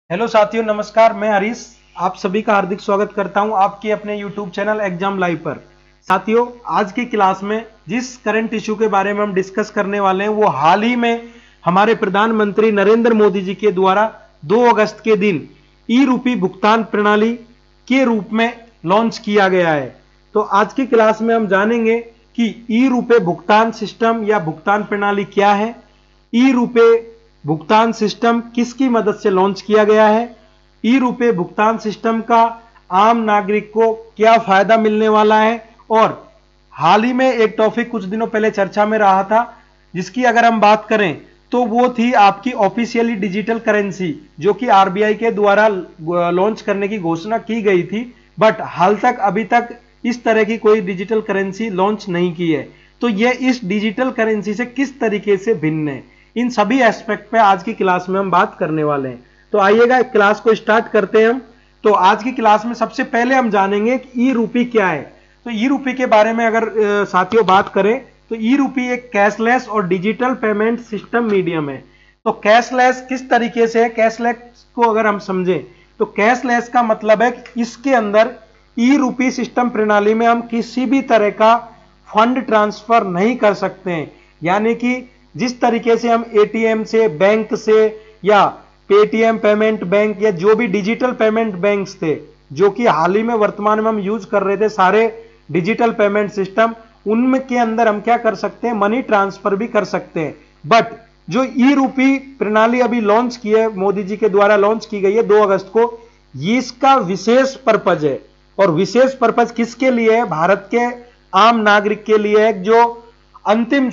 Hello साथियों, नमस्कार। मैं हरीश आप सभी का हार्दिक स्वागत करता हूं आपके अपने यूट्यूब चैनल एग्जाम लाइव पर। साथियों, आज की क्लास में जिस करंट इशू के बारे में हम डिस्कस करने वाले हैं वो हाल ही में हमारे प्रधानमंत्री नरेंद्र मोदी जी के द्वारा 2 अगस्त के दिन ई रूपी भुगतान प्रणाली के रूप में लॉन्च किया गया है। तो आज की क्लास में हम जानेंगे कि ई रुपए भुगतान सिस्टम या भुगतान प्रणाली क्या है, ई रुपए भुगतान सिस्टम किसकी मदद से लॉन्च किया गया है, ई रुपए भुगतान सिस्टम का आम नागरिक को क्या फायदा मिलने वाला है। और हाल ही में एक टॉपिक कुछ दिनों पहले चर्चा में रहा था जिसकी अगर हम बात करें तो वो थी आपकी ऑफिशियली डिजिटल करेंसी, जो कि आरबीआई के द्वारा लॉन्च करने की घोषणा की गई थी, बट हाल तक अभी तक इस तरह की कोई डिजिटल करेंसी लॉन्च नहीं की है। तो ये इस डिजिटल करेंसी से किस तरीके से भिन्न है, इन सभी एस्पेक्ट पे आज की क्लास में हम बात करने वाले हैं। तो आइएगा क्लास को स्टार्ट करते हैं हम। तो आज की क्लास में सबसे पहले हम जानेंगे कि ई रूपी क्या है। तो ई रूपी के बारे में अगर साथियों बात करें तो ई रूपी एक कैशलेस और डिजिटल पेमेंट सिस्टम मीडियम है। तो कैशलेस किस तरीके से है, कैशलेस को अगर हम समझें तो कैशलेस का मतलब है कि इसके अंदर ई रूपी सिस्टम प्रणाली में हम किसी भी तरह का फंड ट्रांसफर नहीं कर सकते हैं। यानी कि जिस तरीके से हम एटीएम से, बैंक से या पेटीएम पेमेंट बैंक या जो भी डिजिटल पेमेंट बैंक्स थे, जो कि हाल ही में वर्तमान में हम यूज कर रहे थे सारे डिजिटल पेमेंट सिस्टम, उनके अंदर हम क्या कर सकते हैं, मनी ट्रांसफर भी कर सकते हैं। बट जो ई रूपी प्रणाली अभी लॉन्च की है, मोदी जी के द्वारा लॉन्च की गई है 2 अगस्त को, ये इसका विशेष पर्पज है। और विशेष पर्पज किसके लिए है? भारत के आम नागरिक के लिए है, जो अंतिम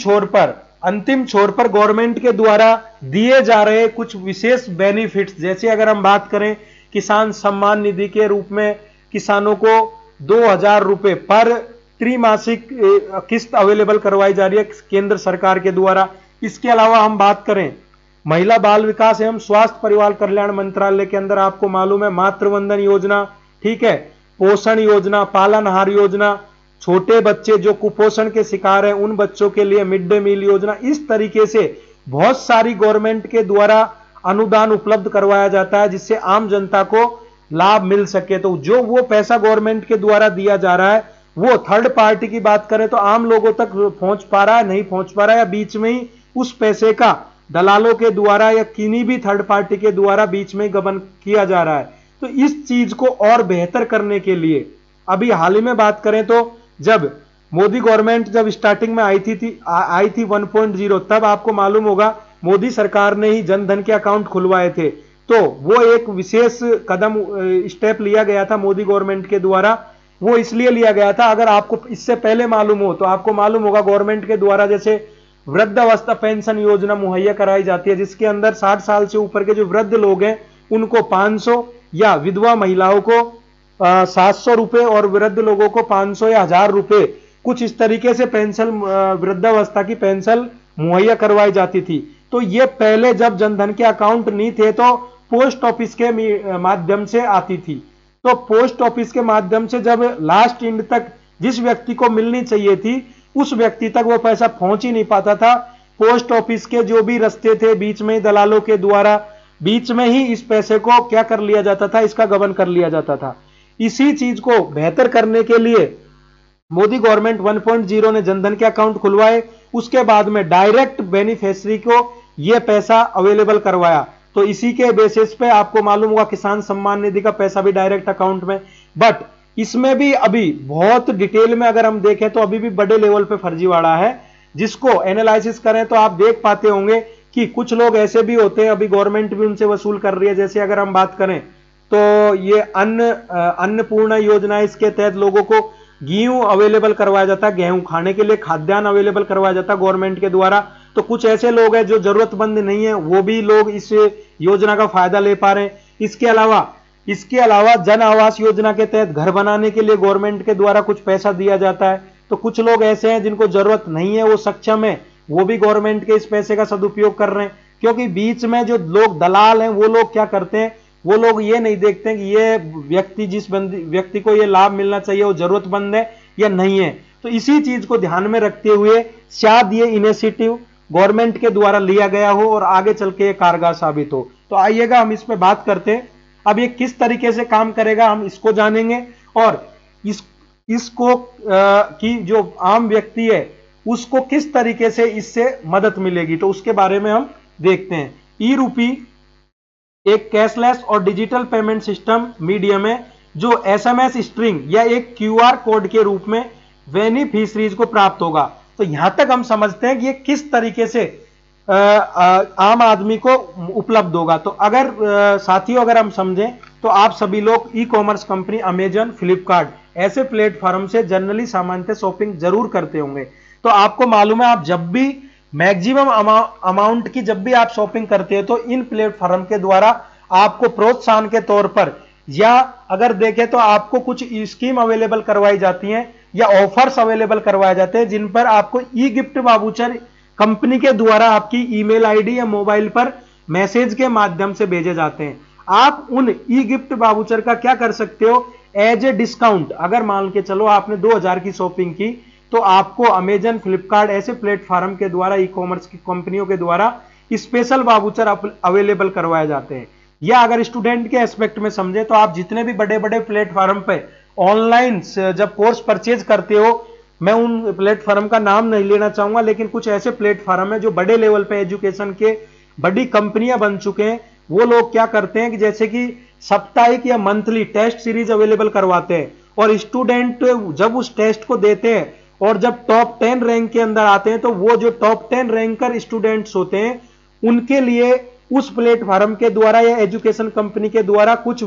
छोर पर गवर्नमेंट के द्वारा दिए जा रहे कुछ विशेष बेनिफिट्स, जैसे अगर हम बात करें किसान सम्मान निधि के रूप में किसानों को 2000 रुपए पर त्रिमासिक किस्त अवेलेबल करवाई जा रही है केंद्र सरकार के द्वारा। इसके अलावा हम बात करें महिला बाल विकास एवं स्वास्थ्य परिवार कल्याण मंत्रालय के अंदर आपको मालूम है मातृवंदन योजना, ठीक है, पोषण योजना, पालनहार योजना, छोटे बच्चे जो कुपोषण के शिकार हैं उन बच्चों के लिए मिड डे मील योजना, इस तरीके से बहुत सारी गवर्नमेंट के द्वारा अनुदान उपलब्ध करवाया जाता है जिससे आम जनता को लाभ मिल सके। तो जो वो पैसा गवर्नमेंट के द्वारा दिया जा रहा है वो थर्ड पार्टी की बात करें तो आम लोगों तक पहुंच पा रहा है, नहीं पहुंच पा रहा है, या बीच में ही उस पैसे का दलालों के द्वारा या किन्हीं भी थर्ड पार्टी के द्वारा बीच में गबन किया जा रहा है। तो इस चीज को और बेहतर करने के लिए अभी हाल ही में बात करें तो जब मोदी गवर्नमेंट जब स्टार्टिंग में आई थी 1.0, तब आपको मालूम होगा मोदी सरकार ने ही जनधन के अकाउंट खुलवाए थे। तो वो एक विशेष कदम स्टेप लिया गया था मोदी गवर्नमेंट के द्वारा। वो इसलिए लिया गया था, अगर आपको इससे पहले मालूम हो तो आपको मालूम होगा गवर्नमेंट के द्वारा जैसे वृद्धावस्था पेंशन योजना मुहैया कराई जाती है, जिसके अंदर 60 साल से ऊपर के जो वृद्ध लोग हैं उनको 500 या विधवा महिलाओं को 700 रुपए और वृद्ध लोगों को 500 या 1000 रुपए, कुछ इस तरीके से पेंशन, वृद्धावस्था की पेंशन मुहैया करवाई जाती थी। तो ये पहले जब जनधन के अकाउंट नहीं थे तो पोस्ट ऑफिस के माध्यम से आती थी। तो पोस्ट ऑफिस के माध्यम से जब लास्ट एंड तक जिस व्यक्ति को मिलनी चाहिए थी उस व्यक्ति तक वो पैसा पहुंच ही नहीं पाता था। पोस्ट ऑफिस के जो भी रास्ते थे बीच में दलालों के द्वारा बीच में ही इस पैसे को क्या कर लिया जाता था, इसका गबन कर लिया जाता था। इसी चीज को बेहतर करने के लिए मोदी गवर्नमेंट 1.0 ने जनधन के अकाउंट खुलवाए, उसके बाद में डायरेक्ट बेनिफिशियरी को यह पैसा अवेलेबल करवाया। तो इसी के बेसिस पे आपको मालूम होगा किसान सम्मान निधि का पैसा भी डायरेक्ट अकाउंट में। बट इसमें भी अभी बहुत डिटेल में अगर हम देखें तो अभी भी बड़े लेवल पे फर्जीवाड़ा है, जिसको एनालिसिस करें तो आप देख पाते होंगे कि कुछ लोग ऐसे भी होते हैं, अभी गवर्नमेंट भी उनसे वसूल कर रही है। जैसे अगर हम बात करें तो ये अन्नपूर्णा योजना, इसके तहत लोगों को गेहूं अवेलेबल करवाया जाता है, गेहूं खाने के लिए खाद्यान्न अवेलेबल करवाया जाता है गवर्नमेंट के द्वारा। तो कुछ ऐसे लोग हैं जो जरूरतमंद नहीं है, वो भी लोग इस योजना का फायदा ले पा रहे हैं। इसके अलावा जन आवास योजना के तहत घर बनाने के लिए गवर्नमेंट के द्वारा कुछ पैसा दिया जाता है। तो कुछ लोग ऐसे हैं जिनको जरूरत नहीं है, वो सक्षम है, वो भी गवर्नमेंट के इस पैसे का सदुपयोग कर रहे हैं। क्योंकि बीच में जो लोग दलाल हैं वो लोग क्या करते हैं, वो लोग ये नहीं देखते हैं कि ये व्यक्ति जिस व्यक्ति को ये लाभ मिलना चाहिए वो जरूरतमंद है या नहीं है। तो इसी चीज को ध्यान में रखते हुए शायद ये इनिशिएटिव गवर्नमेंट के द्वारा लिया गया हो और आगे चल के कारगर साबित हो। तो आइएगा हम इस पे बात करते हैं। अब ये किस तरीके से काम करेगा हम इसको जानेंगे, और इसको की जो आम व्यक्ति है उसको किस तरीके से इससे मदद मिलेगी, तो उसके बारे में हम देखते हैं। ई रूपी एक कैशलेस और डिजिटल पेमेंट सिस्टम मीडियम है जो एसएमएस स्ट्रिंग या एक क्यूआर कोड के रूप में बेनिफिशरीज को प्राप्त होगा। तो यहां तक हम समझते हैं कि ये किस तरीके से आम आदमी को उपलब्ध होगा। तो अगर साथियों अगर हम समझें तो आप सभी लोग e commerce company Amazon, Flipkart ऐसे प्लेटफॉर्म से जनरली सामान्यतः शॉपिंग जरूर करते होंगे। तो आपको मालूम है, आप जब भी मैक्सिमम अमाउंट की जब भी आप शॉपिंग करते हैं तो इन प्लेटफॉर्म के द्वारा आपको प्रोत्साहन के तौर पर, या अगर देखें तो आपको कुछ स्कीम अवेलेबल करवाई जाती हैं या ऑफर्स अवेलेबल करवाए जाते हैं जिन पर आपको ई गिफ्ट वाउचर कंपनी के द्वारा आपकी ईमेल आईडी या मोबाइल पर मैसेज के माध्यम से भेजे जाते हैं। आप उन ई गिफ्ट वाउचर का क्या कर सकते हो, एज ए डिस्काउंट, अगर मान के चलो आपने 2000 की शॉपिंग की तो आपको अमेजन, फ्लिपकार्ट ऐसे प्लेटफॉर्म के द्वारा, ई कॉमर्स की कंपनियों के द्वारा स्पेशल वाउचर अवेलेबल करवाए जाते हैं। या अगर स्टूडेंट के एस्पेक्ट में समझे तो आप जितने भी बड़े बड़े प्लेटफॉर्म पे ऑनलाइन जब कोर्स परचेज करते हो, मैं उन प्लेटफॉर्म का नाम नहीं लेना चाहूंगा, लेकिन कुछ ऐसे प्लेटफॉर्म है जो बड़े लेवल पे एजुकेशन के बड़ी कंपनियां बन चुके हैं। वो लोग क्या करते हैं कि जैसे कि साप्ताहिक या मंथली टेस्ट सीरीज अवेलेबल करवाते हैं, और स्टूडेंट जब उस टेस्ट को देते हैं और जब टॉप 10 रैंक के अंदर आते हैं तो वो जो टॉप 10 रैंकर स्टूडेंट्स होते हैं उनके लिए उस प्लेटफॉर्म के द्वारा या एजुकेशन कंपनी के द्वारा कुछ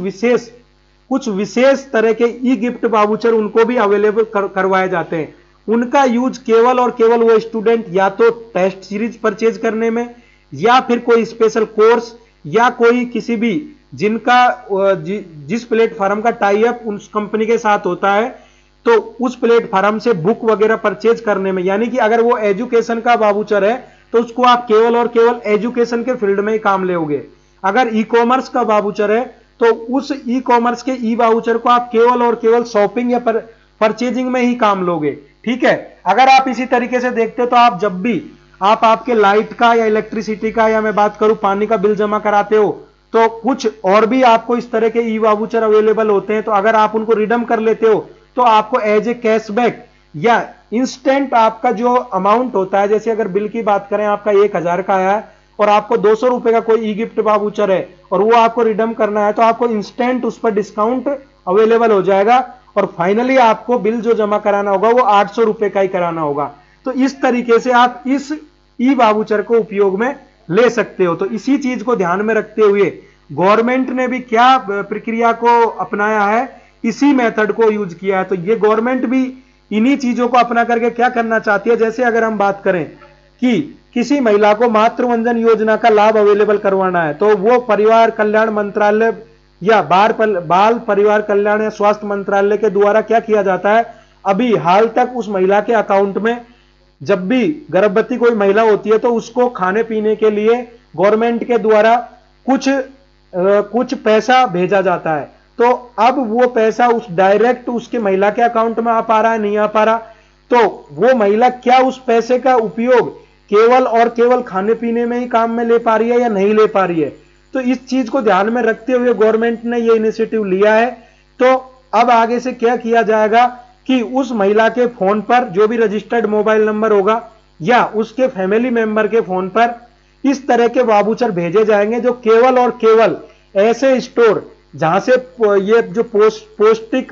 विशेष तरह के ई गिफ्ट वाउचर उनको भी अवेलेबल करवाए जाते हैं। उनका यूज केवल और केवल वो स्टूडेंट या तो टेस्ट सीरीज परचेज करने में, या फिर कोई स्पेशल कोर्स, या कोई किसी भी जिनका जिस प्लेटफॉर्म का टाई अप उस कंपनी के साथ होता है तो उस प्लेटफॉर्म से बुक वगैरह परचेज करने में। यानी कि अगर वो एजुकेशन का वाउचर है तो उसको आप केवल और केवल एजुकेशन के फील्ड में ही काम लेओगे। अगर ई कॉमर्स का वाउचर है तो उस ई कॉमर्स के ई वाउचर को आप केवल और केवल शॉपिंग या परचेजिंग में ही काम लोगे। ठीक है। अगर आप इसी तरीके से देखते हो तो आप जब भी आप आपके लाइट का या इलेक्ट्रिसिटी का, या मैं बात करूं पानी का बिल जमा कराते हो, तो कुछ और भी आपको इस तरह के ई वाउचर अवेलेबल होते हैं। तो अगर आप उनको रिडीम कर लेते हो तो आपको एज ए कैशबैक या इंस्टेंट आपका जो अमाउंट होता है, जैसे अगर बिल की बात करें आपका 1000 का आया है और आपको 200 रुपए का कोई ई गिफ्ट वाउचर है और वो आपको रिडीम करना है, तो आपको इंस्टेंट उस पर डिस्काउंट अवेलेबल हो जाएगा और फाइनली आपको बिल जो जमा कराना होगा वो 800 रुपए का ही कराना होगा। तो इस तरीके से आप इस ई वाउचर को उपयोग में ले सकते हो। तो इसी चीज को ध्यान में रखते हुए गवर्नमेंट ने भी क्या प्रक्रिया को अपनाया है, इसी मेथड को यूज किया है। तो ये गवर्नमेंट भी इन्हीं चीजों को अपना करके क्या करना चाहती है, जैसे अगर हम बात करें कि किसी महिला को मातृवंदन योजना का लाभ अवेलेबल करवाना है तो वो परिवार कल्याण मंत्रालय या बाल परिवार कल्याण या स्वास्थ्य मंत्रालय के द्वारा क्या किया जाता है, अभी हाल तक उस महिला के अकाउंट में जब भी गर्भवती कोई महिला होती है तो उसको खाने पीने के लिए गवर्नमेंट के द्वारा कुछ पैसा भेजा जाता है। तो अब वो पैसा उस डायरेक्ट उसके महिला के अकाउंट में आ पा रहा है, नहीं आ पा रहा, तो वो महिला क्या उस पैसे का उपयोग केवल और केवल खाने पीने में ही काम में ले पा रही है या नहीं ले पा रही है। तो इस चीज को ध्यान में रखते हुए गवर्नमेंट ने ये इनिशिएटिव लिया है। तो अब आगे से क्या किया जाएगा कि उस महिला के फोन पर जो भी रजिस्टर्ड मोबाइल नंबर होगा या उसके फैमिली मेंबर के फोन पर इस तरह के वाउचर भेजे जाएंगे जो केवल और केवल ऐसे स्टोर जहां से ये जो पौष्टिक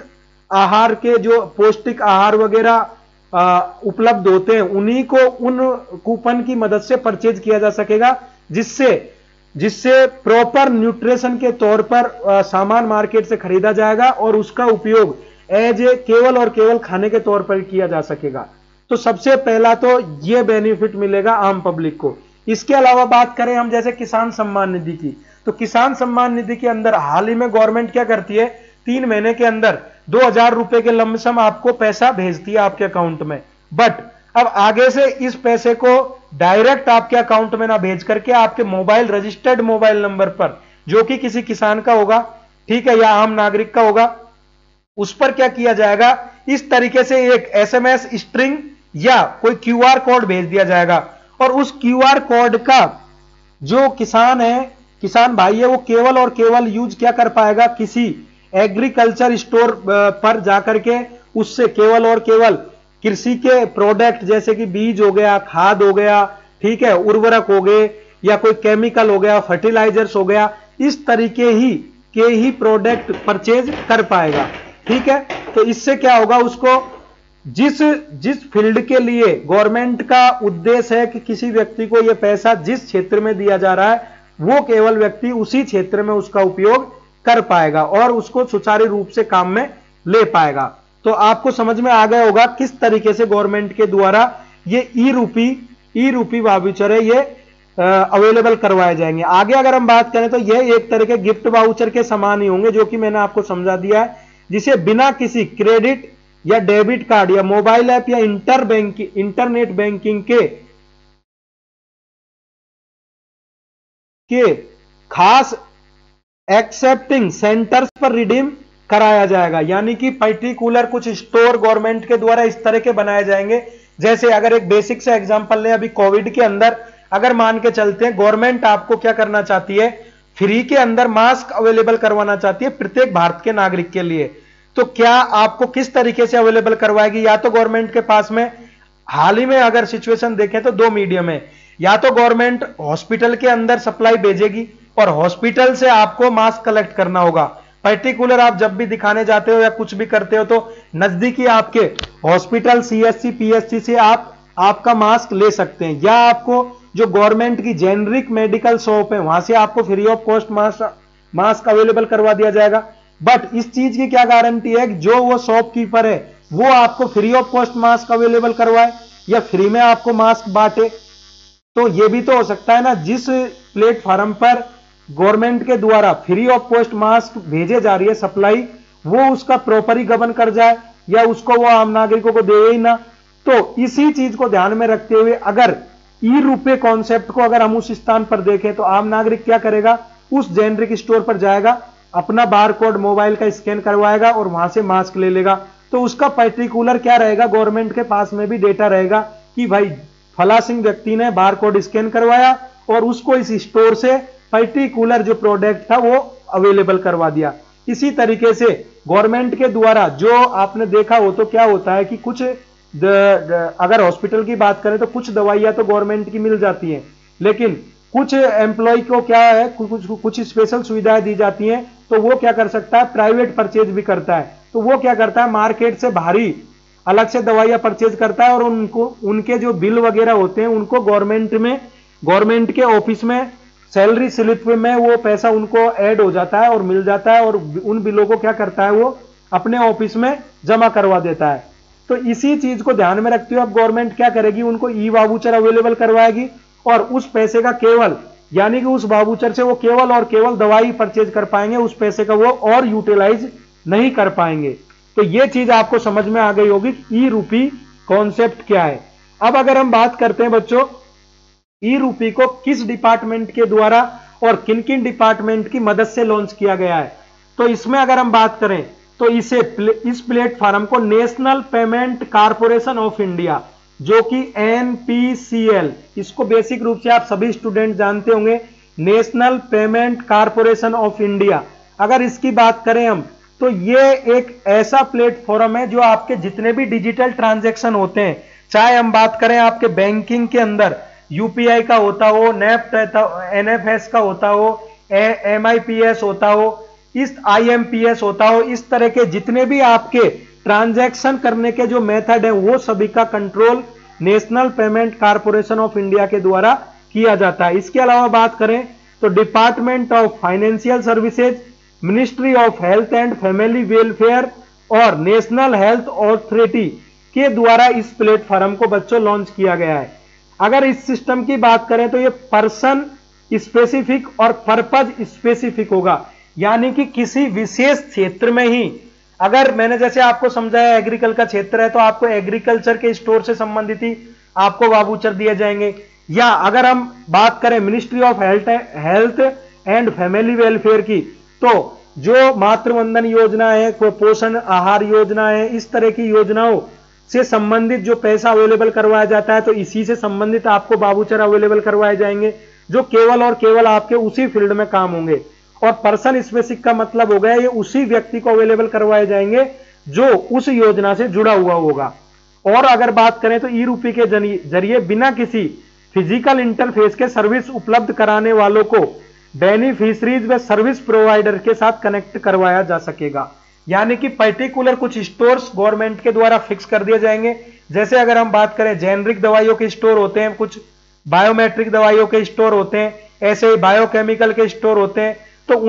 आहार वगैरह उपलब्ध होते हैं उन्हीं को उन कूपन की मदद से परचेज किया जा सकेगा, जिससे प्रॉपर न्यूट्रिशन के तौर पर सामान मार्केट से खरीदा जाएगा और उसका उपयोग एज ए केवल और केवल खाने के तौर पर किया जा सकेगा। तो सबसे पहला तो ये बेनिफिट मिलेगा आम पब्लिक को। इसके अलावा बात करें हम जैसे किसान सम्मान निधि की, तो किसान सम्मान निधि के अंदर हाल ही में गवर्नमेंट क्या करती है, 3 महीने के अंदर 2000 रुपए के लमसम आपको पैसा भेजती है आपके अकाउंट में। बट अब आगे से इस पैसे को डायरेक्ट आपके अकाउंट में ना भेज करके आपके मोबाइल रजिस्टर्ड मोबाइल नंबर पर जो कि किसी किसान का होगा, ठीक है, या आम नागरिक का होगा, उस पर क्या किया जाएगा, इस तरीके से एक एसएमएस स्ट्रिंग या कोई क्यूआर कोड भेज दिया जाएगा और उस क्यूआर कोड का जो किसान है किसान भाई है वो केवल और केवल यूज क्या कर पाएगा, किसी एग्रीकल्चर स्टोर पर जाकर के उससे केवल और केवल कृषि के प्रोडक्ट जैसे कि बीज हो गया, खाद हो गया, ठीक है, उर्वरक हो गए, या कोई केमिकल हो गया, फर्टिलाइजर्स हो गया, इस तरीके ही प्रोडक्ट परचेज कर पाएगा। ठीक है, तो इससे क्या होगा, उसको जिस फील्ड के लिए गवर्नमेंट का उद्देश्य है कि किसी व्यक्ति को यह पैसा जिस क्षेत्र में दिया जा रहा है वो केवल व्यक्ति उसी क्षेत्र में उसका उपयोग कर पाएगा और उसको सुचारू रूप से काम में ले पाएगा। तो आपको समझ में आ गया होगा किस तरीके से गवर्नमेंट के द्वारा ये ई रूपी वाउचर है ये अवेलेबल करवाए जाएंगे। आगे अगर हम बात करें तो ये एक तरह के गिफ्ट वाउचर के समान ही होंगे, जो कि मैंने आपको समझा दिया है, जिसे बिना किसी क्रेडिट या डेबिट कार्ड या मोबाइल ऐप या इंटरनेट बैंकिंग के खास एक्सेप्टिंग सेंटर्स पर रिडीम कराया जाएगा। यानी कि पर्टिकुलर कुछ स्टोर गवर्नमेंट के द्वारा इस तरह के बनाए जाएंगे। जैसे अगर एक बेसिक से एग्जांपल लें, अभी कोविड के अंदर अगर मान के चलते हैं गवर्नमेंट आपको क्या करना चाहती है, फ्री के अंदर मास्क अवेलेबल करवाना चाहती है प्रत्येक भारत के नागरिक के लिए। तो क्या आपको किस तरीके से अवेलेबल करवाएगी, या तो गवर्नमेंट के पास में हाल ही में अगर सिचुएशन देखें तो दो मीडियम है, या तो गवर्नमेंट हॉस्पिटल के अंदर सप्लाई भेजेगी और हॉस्पिटल से आपको मास्क कलेक्ट करना होगा। पर्टिकुलर आप जब भी दिखाने जाते हो या कुछ भी करते हो तो नजदीकी आपके हॉस्पिटल, सीएससी, पीएससी से आपका मास्क ले सकते हैं, या आपको जो गवर्नमेंट की जेनरिक मेडिकल शॉप है वहां से आपको free of cost mask available करवा दिया जाएगा। बट इस चीज की क्या गारंटी है कि जो वो शॉपकीपर है वो आपको free of cost mask available करवाए या फ्री में आपको मास्क बांटे। तो ये भी तो हो सकता है ना, जिस प्लेटफॉर्म पर गवर्नमेंट के द्वारा फ्री ऑफ कॉस्ट मास्क भेजे जा रही है सप्लाई, वो उसका प्रॉपर ही गवर्न कर जाए या उसको वो आम नागरिकों को दे ही ना। तो इसी चीज को ध्यान में रखते हुए अगर ई रुपए कॉन्सेप्ट को अगर हम उस स्थान पर देखें तो आम नागरिक क्या करेगा, उस जेनरिक स्टोर पर जाएगा, अपना बार कोड मोबाइल का स्कैन करवाएगा और वहां से मास्क ले लेगा। तो उसका पर्टिकुलर क्या रहेगा, गवर्नमेंट के पास में भी डेटा रहेगा कि भाई फला सिंह व्यक्ति ने बार कोड स्कैन करवाया और उसको इस स्टोर से पर्टिकुलर जो प्रोडक्ट था वो अवेलेबल करवा दिया। इसी तरीके से गवर्नमेंट के द्वारा जो आपने देखा हो तो क्या होता है कि कुछ अगर हॉस्पिटल की बात करें तो कुछ दवाइयां तो गवर्नमेंट की मिल जाती हैं, लेकिन कुछ एम्प्लॉय को क्या है कुछ स्पेशल सुविधाएं दी जाती हैं, तो वो क्या कर सकता है, प्राइवेट परचेज भी करता है। तो वो क्या करता है, मार्केट से भारी अलग से दवाइयां परचेज करता है और उनको उनके जो बिल वगैरह होते हैं उनको गवर्नमेंट के ऑफिस में सैलरी स्लिप में वो पैसा उनको ऐड हो जाता है और मिल जाता है और उन बिलों को क्या करता है, वो अपने ऑफिस में जमा करवा देता है। तो इसी चीज को ध्यान में रखते हुए अब गवर्नमेंट क्या करेगी, उनको ई वाउचर अवेलेबल करवाएगी और उस पैसे का केवल, यानी कि उस वाउचर से वो केवल और केवल दवाई परचेज कर पाएंगे, उस पैसे का वो और यूटिलाइज नहीं कर पाएंगे। तो ये चीज आपको समझ में आ गई होगी ई रूपी कॉन्सेप्ट क्या है। अब अगर हम बात करते हैं बच्चों, ई रूपी को किस डिपार्टमेंट के द्वारा और किन किन डिपार्टमेंट की मदद से लॉन्च किया गया है, तो इसमें अगर हम बात करें तो इस प्लेटफॉर्म को national payment corporation of India, जो कि एनपीसीएल, इसको बेसिक रूप से आप सभी स्टूडेंट जानते होंगे, national payment corporation of India. अगर इसकी बात करें हम तो ये एक ऐसा प्लेटफॉर्म है जो आपके जितने भी डिजिटल ट्रांजैक्शन होते हैं, चाहे हम बात करें आपके बैंकिंग के अंदर यूपीआई का होता हो, नेफ्ट एनएफएस का होता हो, एमआईपीएस होता हो, इस आईएमपीएस होता हो, इस तरह के जितने भी आपके ट्रांजैक्शन करने के जो मेथड है वो सभी का control national payment corporation of India के द्वारा किया जाता है। इसके अलावा बात करें तो department of financial services, ministry of health and family welfare और नेशनल हेल्थ अथॉरिटी के द्वारा इस प्लेटफॉर्म को बच्चों लॉन्च किया गया है। अगर इस सिस्टम की बात करें तो ये पर्सन स्पेसिफिक और पर्पज स्पेसिफिक होगा, यानी कि किसी विशेष क्षेत्र में ही, अगर मैंने जैसे आपको समझाया एग्रीकल्चर का क्षेत्र है तो आपको एग्रीकल्चर के स्टोर से संबंधित ही आपको वाउचर दिए जाएंगे। या अगर हम बात करें ministry of health and family welfare की, तो जो मातृवंदन योजना है, पोषण आहार योजना है, इस तरह की योजनाओं से संबंधित जो पैसा अवेलेबल करवाया जाता है तो इसी से संबंधित आपको वाउचर अवेलेबल करवाए जाएंगे। जो केवल और केवल आपके उसी फील्ड में काम होंगे। और पर्सन स्पेसिफिक का मतलब हो गया ये उसी व्यक्ति को अवेलेबल करवाए जाएंगे जो उस योजना से जुड़ा हुआ होगा। और अगर बात करें तो ई रूपी के जरिए बिना किसी फिजिकल इंटरफेस के सर्विस उपलब्ध कराने वालों को बेनिफिशरीज व सर्विस प्रोवाइडर के साथ कनेक्ट करवाया जा सकेगा। यानी कि पर्टिकुलर कुछ स्टोर्स गवर्नमेंट के द्वारा फिक्स कर दिए जाएंगे। जैसे अगर हम बात करें जेनरिक दवाइयों के स्टोर होते हैं, कुछ बायोमेट्रिक दवाइयों के स्टोर होते हैं, ऐसे ही बायोकेमिकल के स्टोर होते हैं, तो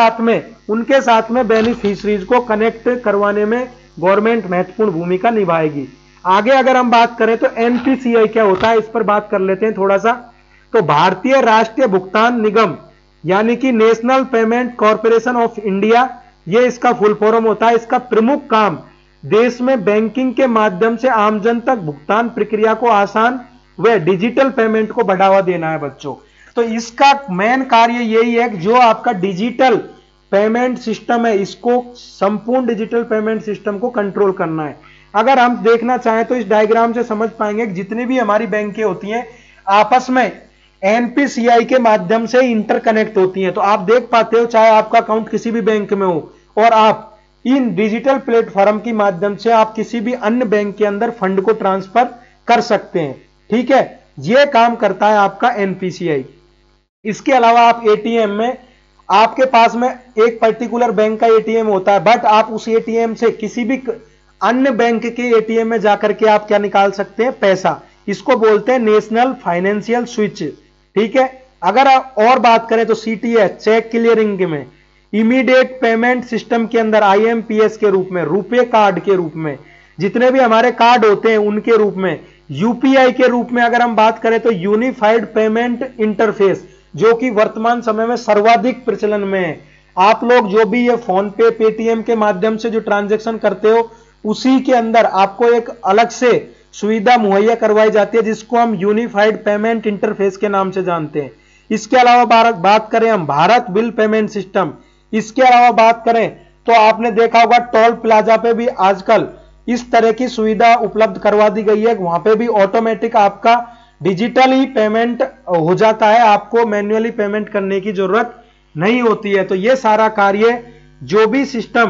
उनके साथ में बेनिफिशरीज को कनेक्ट करवाने में गवर्नमेंट महत्वपूर्ण भूमिका निभाएगी। आगे अगर हम बात करें तो एनपीसीआई क्या होता है, इस पर बात कर लेते हैं थोड़ा सा। तो भारतीय राष्ट्रीय भुगतान निगम यानी कि national payment corporation of India, ये इसका फुल फॉर्म होता है। इसका प्रमुख काम देश में बैंकिंग के माध्यम से आमजन तक भुगतान प्रक्रिया को आसान व डिजिटल पेमेंट को बढ़ावा देना है बच्चों। तो इसका मेन कार्य यही है कि जो आपका डिजिटल पेमेंट सिस्टम है, इसको संपूर्ण डिजिटल पेमेंट सिस्टम को कंट्रोल करना है। अगर हम देखना चाहें तो इस डायग्राम से समझ पाएंगे कि जितनी भी हमारी बैंकें होती हैं आपस में एनपीसीआई के माध्यम से इंटरकनेक्ट होती हैं। तो आप देख पाते हो चाहे आपका अकाउंट किसी भी बैंक में हो और आप इन डिजिटल प्लेटफॉर्म के माध्यम से आप किसी भी अन्य बैंक के अंदर फंड को ट्रांसफर कर सकते हैं। ठीक है, यह काम करता है आपका एनपीसीआई। इसके अलावा आप एटीएम में, आपके पास में एक पर्टिकुलर बैंक का एटीएम होता है, बट आप उस एटीएम से किसी भी अन्य बैंक के एटीएम में जाकर के आप क्या निकाल सकते हैं, पैसा। इसको बोलते हैं नेशनल फाइनेंशियल स्विच। ठीक है, अगर आप और बात करें तो सीटीएस, चेक क्लियरिंग में, इमीडिएट पेमेंट सिस्टम के अंदर आईएमपीएस के रूप में, रुपए कार्ड के रूप में, जितने भी हमारे कार्ड होते हैं उनके रूप में, यूपीआई के रूप में अगर हम बात करें तो यूनिफाइड पेमेंट इंटरफेस, जो कि वर्तमान समय में सर्वाधिक प्रचलन में है। आप लोग जो भी ये फोन पे, पेटीएम के माध्यम से जो ट्रांजैक्शन करते हो उसी के अंदर आपको एक अलग से सुविधा मुहैया करवाई जाती है जिसको हम यूनिफाइड पेमेंट इंटरफेस के नाम से जानते हैं। इसके अलावा बात करें हम भारत बिल पेमेंट सिस्टम, इसके अलावा बात करें तो आपने देखा होगा टोल प्लाजा पे भी आजकल इस तरह की सुविधा उपलब्ध करवा दी गई है। वहां पे भी ऑटोमेटिक आपका डिजिटल ही पेमेंट हो जाता है, आपको मैन्युअली पेमेंट करने की जरूरत नहीं होती है। तो ये सारा कार्य जो भी सिस्टम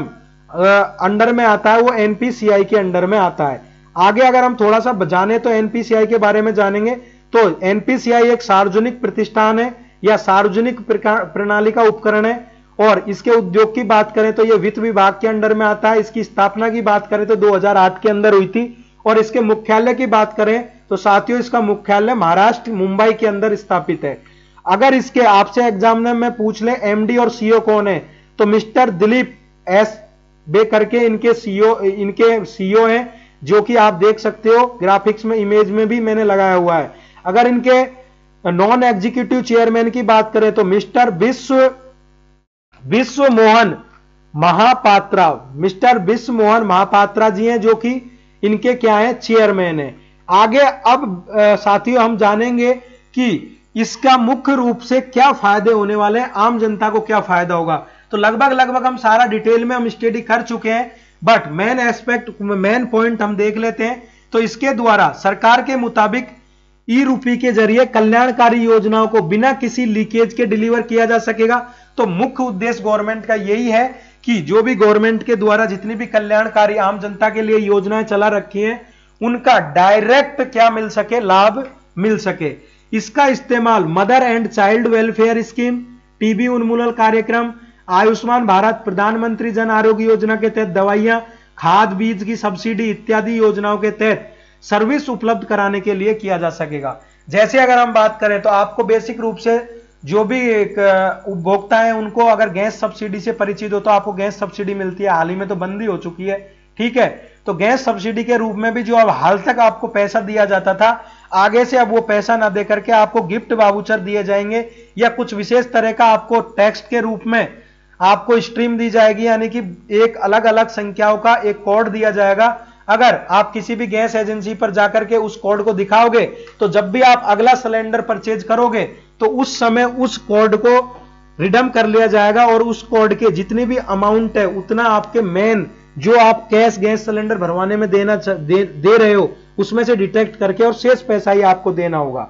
अंडर में आता है वो एनपीसीआई के अंडर में आता है। आगे अगर हम थोड़ा सा जाने तो एनपीसीआई के बारे में जानेंगे तो एनपीसीआई एक सार्वजनिक प्रतिष्ठान है या सार्वजनिक प्रणाली का उपकरण है। और इसके उद्योग की बात करें तो यह वित्त विभाग के अंडर में आता है। इसकी स्थापना की बात करें तो 2008 के अंदर हुई थी। और इसके मुख्यालय की बात करें तो साथियों इसका मुख्यालय महाराष्ट्र मुंबई के अंदर स्थापित है। अगर इसके आपसे एग्जाम में पूछ ले एमडी और सीईओ कौन है तो मिस्टर दिलीप एस बे करके इनके सीईओ हैं, जो कि आप देख सकते हो ग्राफिक्स में, इमेज में भी मैंने लगाया हुआ है। अगर इनके नॉन एग्जीक्यूटिव चेयरमैन की बात करें तो मिस्टर विश्व मोहन महापात्रा, मिस्टर विश्व मोहन महापात्रा जी हैं, जो कि इनके क्या है, चेयरमैन है। आगे अब साथियों हम जानेंगे कि इसका मुख्य रूप से क्या फायदे होने वाले हैं, आम जनता को क्या फायदा होगा। तो लगभग हम सारा डिटेल में हम स्टडी कर चुके हैं, but main aspect, main point हम देख लेते हैं। तो इसके द्वारा सरकार के मुताबिक ई रूपी के जरिए कल्याणकारी योजनाओं को बिना किसी लीकेज के डिलीवर किया जा सकेगा। तो मुख्य उद्देश्य गवर्नमेंट का यही है कि जो भी गवर्नमेंट के द्वारा जितनी भी कल्याणकारी आम जनता के लिए योजनाएं चला रखी हैं उनका डायरेक्ट क्या मिल सके, लाभ मिल सके। इसका इस्तेमाल mother and child welfare scheme, TB उन्मूलन कार्यक्रम, आयुष्मान भारत, प्रधानमंत्री जन आरोग्य योजना के तहत दवाइयां, खाद बीज की सब्सिडी इत्यादि योजनाओं के तहत सर्विस उपलब्ध कराने के लिए किया जा सकेगा। जैसे अगर हम बात करें तो आपको बेसिक रूप से जो भी उपभोक्ता है उनको अगर गैस सब्सिडी से परिचित हो तो आपको गैस सब्सिडी मिलती है। हाल ही में तो बंदी हो चुकी है, ठीक है। तो गैस सब्सिडी के रूप में भी जो अब हाल तक आपको पैसा दिया जाता था, आगे से अब वो पैसा ना दे करके आपको गिफ्ट वाउचर दिए जाएंगे या कुछ विशेष तरह का आपको टैक्स के रूप में आपको स्ट्रीम दी जाएगी, यानी कि एक अलग अलग संख्याओं का एक कोड दिया जाएगा। अगर आप किसी भी गैस एजेंसी पर जाकर के उस कोड को दिखाओगे तो जब भी आप अगला सिलेंडर परचेज करोगे तो उस समय उस कोड को रिडीम कर लिया जाएगा और उस कोड के जितनी भी अमाउंट है उतना आपके मेन जो आप कैश गैस सिलेंडर भरवाने में दे रहे हो उसमें से डिटेक्ट करके और शेष पैसा ही आपको देना होगा।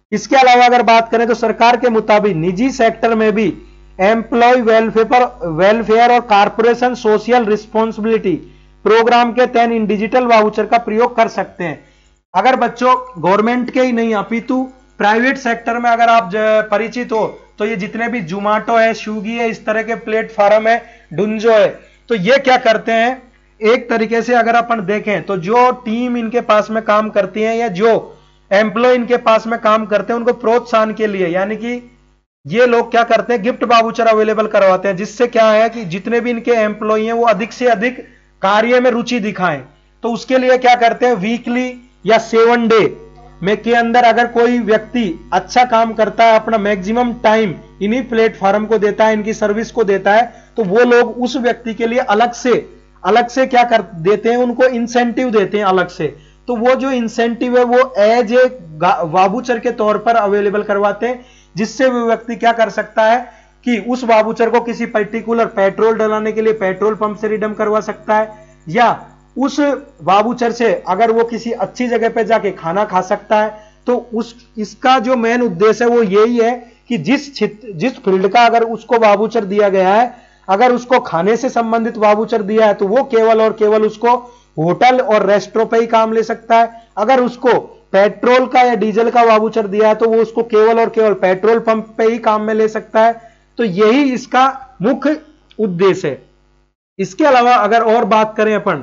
इसके अलावा अगर बात करें तो सरकार के मुताबिक निजी सेक्टर में भी एम्प्लॉय वेलफेयर और कारपोरेशन सोशल रिस्पॉन्सिबिलिटी प्रोग्राम के तहत इन डिजिटल वाउचर का प्रयोग कर सकते हैं। अगर बच्चों गवर्नमेंट के ही नहीं अपितु प्राइवेट सेक्टर में अगर आप परिचित हो तो ये जितने भी जोमैटो है, स्विगी है, इस तरह के प्लेटफॉर्म है, डुंजो है, तो ये क्या करते हैं, एक तरीके से अगर अपन देखें तो जो टीम इनके पास में काम करती है या जो एम्प्लॉय इनके पास में काम करते हैं उनको प्रोत्साहन के लिए, यानी कि ये लोग क्या करते हैं, गिफ्ट वाउचर अवेलेबल करवाते हैं, जिससे क्या है कि जितने भी इनके एम्प्लॉय हैं वो अधिक से अधिक कार्य में रुचि दिखाएं। तो उसके लिए क्या करते हैं, वीकली या 7 डे में के अंदर अगर कोई व्यक्ति अच्छा काम करता है, अपना मैक्सिमम टाइम इन्हीं प्लेटफॉर्म को देता है, इनकी सर्विस को देता है, तो वो लोग उस व्यक्ति के लिए अलग से क्या कर देते हैं, उनको इंसेंटिव देते हैं अलग से। तो वो जो इंसेंटिव है वो एज ए वाउचर के तौर पर अवेलेबल करवाते हैं, जिससे वो व्यक्ति क्या कर सकता है कि उस वाउचर को किसी पर्टिकुलर पेट्रोल डलाने के लिए पेट्रोल पंप से रिडीम करवा सकता है, या उस वाउचर से अगर वो किसी अच्छी जगह पे जाके खाना खा सकता है। तो इसका जो मेन उद्देश्य है वो यही है कि जिस फील्ड का अगर उसको वाउचर दिया गया है, अगर उसको खाने से संबंधित वाउचर दिया है तो वो केवल और केवल उसको होटल और रेस्टोरेंट पे ही काम ले सकता है। अगर उसको पेट्रोल का या डीजल का वाउचर दिया है तो वो उसको केवल और केवल पेट्रोल पंप पे ही काम में ले सकता है। तो यही इसका मुख्य उद्देश्य है। इसके अलावा अगर और बात करें अपन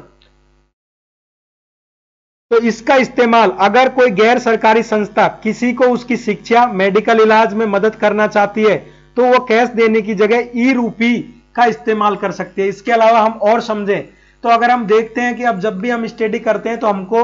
तो इसका इस्तेमाल अगर कोई गैर सरकारी संस्था किसी को उसकी शिक्षा मेडिकल इलाज में मदद करना चाहती है तो वो कैश देने की जगह ई रूपी का इस्तेमाल कर सकती है। इसके अलावा हम और समझें तो अगर हम देखते हैं कि अब जब भी हम स्टडी करते हैं तो हमको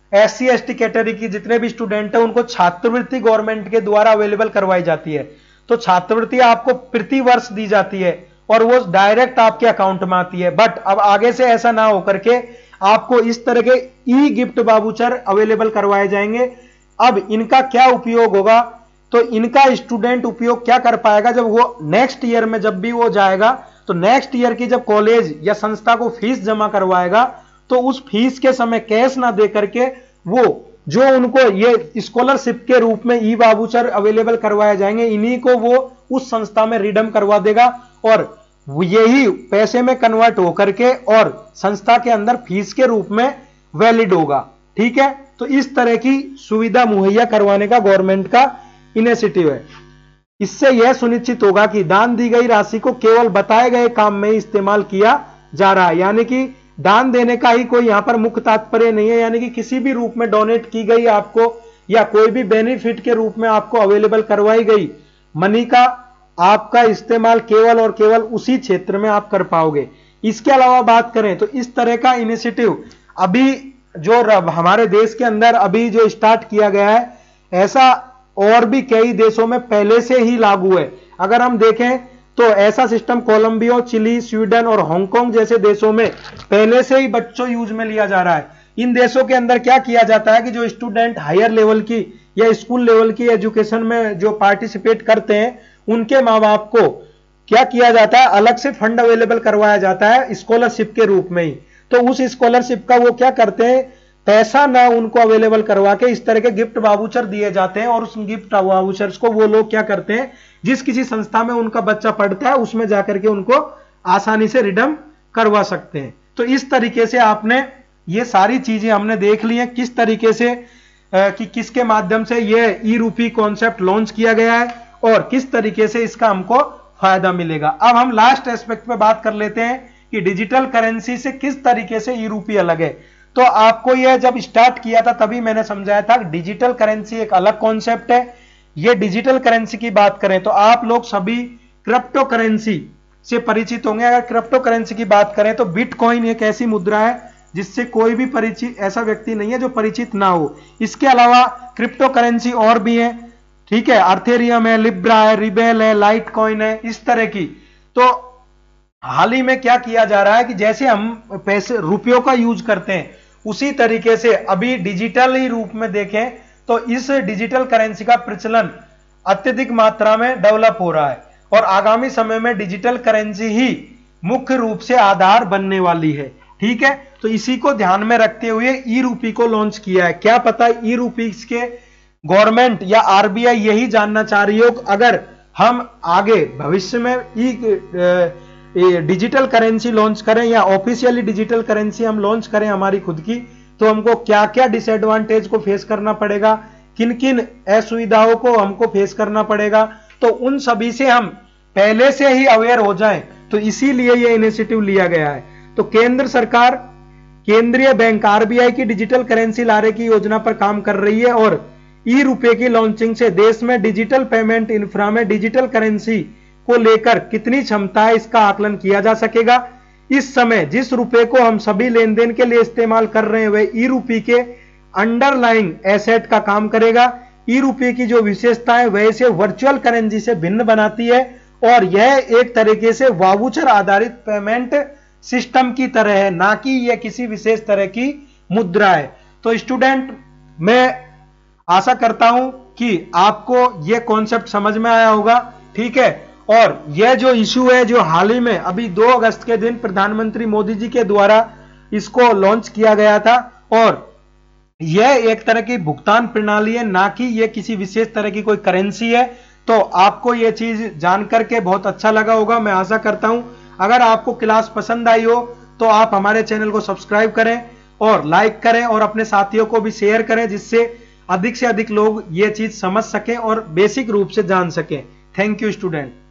SC ST कैटेगरी की जितने भी स्टूडेंट हैं उनको छात्रवृत्ति गवर्नमेंट के द्वारा अवेलेबल करवाई जाती है। तो छात्रवृत्ति आपको प्रति वर्ष दी जाती है और वो डायरेक्ट आपके अकाउंट में आती है। बट अब आगे से ऐसा ना होकर के आपको इस तरह के ई गिफ्ट वाउचर अवेलेबल करवाए जाएंगे। अब इनका क्या उपयोग होगा, तो इनका स्टूडेंट उपयोग क्या कर पाएगा, जब वो नेक्स्ट ईयर में जब भी वो जाएगा तो नेक्स्ट ईयर की जब कॉलेज या संस्था को फीस जमा करवाएगा तो उस फीस के समय कैश ना दे करके वो जो उनको ये स्कॉलरशिप के रूप में ई वाउचर अवेलेबल करवाए जाएंगे, इन्हीं को वो उस संस्था में रिडीम करवा देगा और यही पैसे में कन्वर्ट होकर के और संस्था के अंदर फीस के रूप में वैलिड होगा। ठीक है, तो इस तरह की सुविधा मुहैया करवाने का गवर्नमेंट का इनिशिएटिव है। इससे यह सुनिश्चित होगा कि दान दी गई राशि को केवल बताए गए काम में ही इस्तेमाल किया जा रहा है, यानी कि दान देने का ही कोई यहां पर मुख्य तात्पर्य नहीं है, यानी कि किसी भी रूप में डोनेट की गई आपको या कोई भी बेनिफिट के रूप में आपको अवेलेबल करवाई गई मनी का आपका इस्तेमाल केवल और केवल उसी क्षेत्र में आप कर पाओगे। इसके अलावा बात करें तो इस तरह का इनिशिएटिव अभी जो हमारे देश के अंदर अभी जो स्टार्ट किया गया है, ऐसा और भी कई देशों में पहले से ही लागू है। अगर हम देखें तो ऐसा सिस्टम कोलंबिया, चिली, स्वीडन और हांगकांग जैसे देशों में पहले से ही बच्चों यूज में लिया जा रहा है। इन देशों के अंदर क्या किया जाता है कि जो स्टूडेंट हायर लेवल की या स्कूल लेवल की एजुकेशन में जो पार्टिसिपेट करते हैं उनके माँ बाप को क्या किया जाता है, अलग से फंड अवेलेबल करवाया जाता है स्कॉलरशिप के रूप में ही। तो उस स्कॉलरशिप का वो क्या करते हैं, पैसा ना उनको अवेलेबल करवा के इस तरह के गिफ्ट वाउचर दिए जाते हैं और उस गिफ्ट वाउचर्स को वो लोग क्या करते हैं, जिस किसी संस्था में उनका बच्चा पढ़ता है उसमें जाकर के उनको आसानी से रिडीम करवा सकते हैं। तो इस तरीके से आपने ये सारी चीजें हमने देख ली हैं किस तरीके से कि किसके माध्यम से ये ई रूपी कॉन्सेप्ट लॉन्च किया गया है और किस तरीके से इसका हमको फायदा मिलेगा। अब हम लास्ट एस्पेक्ट पे बात कर लेते हैं कि डिजिटल करेंसी से किस तरीके से ई रूपी अलग है। तो आपको यह जब स्टार्ट किया था तभी मैंने समझाया था डिजिटल करेंसी एक अलग कॉन्सेप्ट है। ये डिजिटल करेंसी की बात करें तो आप लोग सभी क्रिप्टो करेंसी से परिचित होंगे। अगर क्रिप्टो करेंसी की बात करें तो बिटकॉइन एक ऐसी मुद्रा है जिससे कोई भी परिचित ऐसा व्यक्ति नहीं है जो परिचित ना हो। इसके अलावा क्रिप्टो करेंसी और भी है, ठीक है, अर्थेरियम है, लिब्रा है, रिबेल है, लाइट कॉइन है, इस तरह की। तो हाल ही में क्या किया जा रहा है कि जैसे हम पैसे रुपयों का यूज करते हैं उसी तरीके से अभी डिजिटल ही रूप में देखें तो इस डिजिटल करेंसी का प्रचलन अत्यधिक मात्रा में डेवलप हो रहा है और आगामी समय में डिजिटल करेंसी ही मुख्य रूप से आधार बनने वाली है। ठीक है, तो इसी को ध्यान में रखते हुए ई रूपी को लॉन्च किया है। क्या पता ई रूपी के गवर्नमेंट या आरबीआई यही जानना चाह रही हो कि अगर हम आगे भविष्य में डिजिटल करेंसी लॉन्च करें या ऑफिशियली डिजिटल करेंसी हम लॉन्च करें हमारी खुद की, तो हमको क्या क्या डिसएडवांटेज को फेस करना पड़ेगा, किन किन असुविधाओं को हमको फेस करना पड़ेगा, तो उन सभी से हम पहले से ही अवेयर हो जाएं। तो इसीलिए यह इनिशिएटिव लिया गया है। तो केंद्र सरकार केंद्रीय बैंक आरबीआई की डिजिटल करेंसी लाने की योजना पर काम कर रही है और ई रुपए की लॉन्चिंग से देश में डिजिटल पेमेंट इंफ्रा में डिजिटल करेंसी को लेकर कितनी क्षमता है इसका आकलन किया जा सकेगा। इस समय जिस रुपए को हम सभी लेन देन के लिए इस्तेमाल कर रहे हैं वह ई रुपए के अंडरलाइंग एसेट का काम करेगा। ई रुपए की जो विशेषता है वह इसे वर्चुअल करेंसी से भिन्न बनाती है और यह एक तरीके से वाउचर आधारित पेमेंट सिस्टम की तरह है, ना कि यह किसी विशेष तरह की मुद्रा है। तो स्टूडेंट, मैं आशा करता हूं कि आपको यह कॉन्सेप्ट समझ में आया होगा, ठीक है। और यह जो इशू है जो हाल ही में अभी 2 अगस्त के दिन प्रधानमंत्री मोदी जी के द्वारा इसको लॉन्च किया गया था और यह एक तरह की भुगतान प्रणाली है, ना कि यह किसी विशेष तरह की कोई करेंसी है। तो आपको यह चीज जानकर के बहुत अच्छा लगा होगा, मैं आशा करता हूं। अगर आपको क्लास पसंद आई हो तो आप हमारे चैनल को सब्सक्राइब करें और लाइक करें और अपने साथियों को भी शेयर करें, जिससे अधिक से अधिक लोग ये चीज समझ सकें और बेसिक रूप से जान सकें। Thank you student.